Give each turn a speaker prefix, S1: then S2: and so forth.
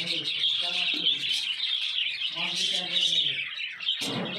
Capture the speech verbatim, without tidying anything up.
S1: Hey, क्या बात कर रही है? मार के क्या बोल रही है?